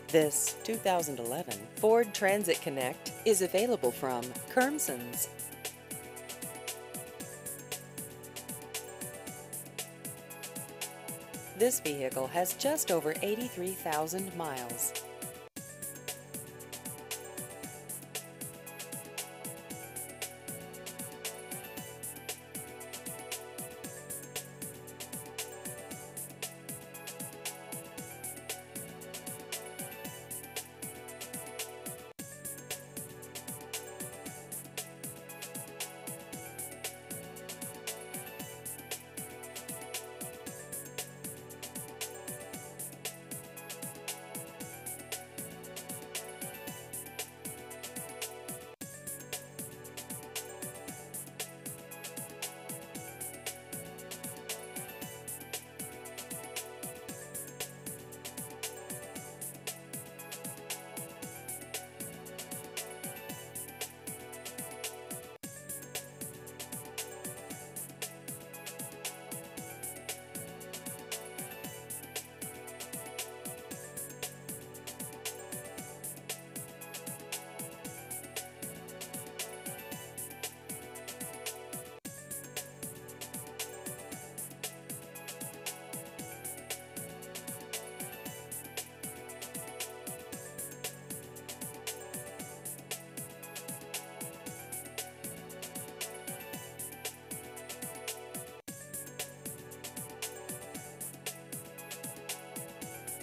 This 2011 Ford Transit Connect is available from Kermsons. This vehicle has just over 83,000 miles.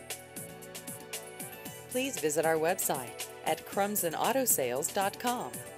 Please visit our website at crumsonautosales.com.